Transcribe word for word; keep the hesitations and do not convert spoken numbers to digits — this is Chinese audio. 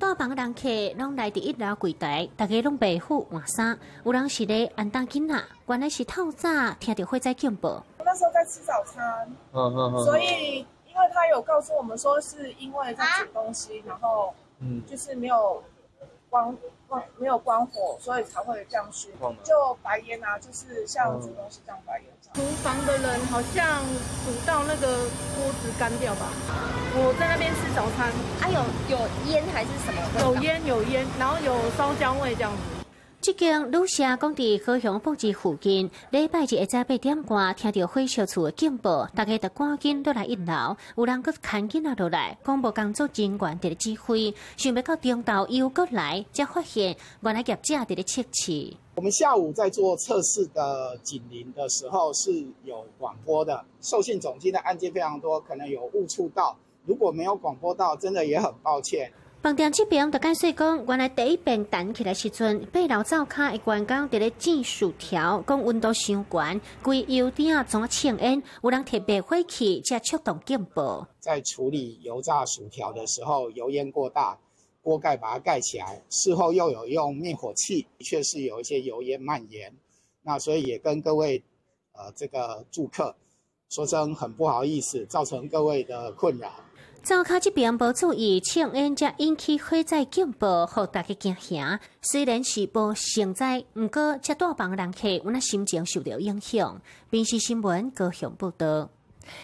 大房人客拢来伫一楼柜台，大家拢白虎换衫，有人是咧安当囡仔，原来是透早听到火灾警报。 那时候在吃早餐，嗯嗯嗯，所以因为他有告诉我们说，是因为在煮东西，然后嗯，就是没有关关没有关火，所以才会这样熏，就白烟啊，就是像煮东西这样白烟。 厨房的人好像煮到那个锅子干掉吧。我在那边吃早餐， 啊有有烟还是什么？ 有烟有烟，然后有烧焦味这样子。 这间旅社讲伫高雄布置附近，礼拜日下早八点半听到火烧厝的警报，大家就赶紧落来一楼，有人佫牵囡仔落来，广播工作人员伫咧指挥，想要到中昼又佫来，才发现原来业者伫咧测试。 我们下午在做测试的警铃的时候是有广播的，受信总机的案件非常多，可能有误触到，如果没有广播到，真的也很抱歉。 饭店这边就解释讲，原来第一遍弹起来时阵，八楼灶骹的员工伫咧煎薯条，讲温度伤悬，规油鼎总呛烟，有人摕灭火器才触动警报。 在处理油炸薯条的时候，油烟过大，锅盖把它盖起来，事后又有用灭火器，的确是有一些油烟蔓延。那所以也跟各位呃这个住客说声很不好意思，造成各位的困扰。 灶骹这边无注意，呛烟才引起火灾警报，互大家惊吓。虽然是无成灾，不过这大房人客有那心情受到影响。宾时新闻高雄报道。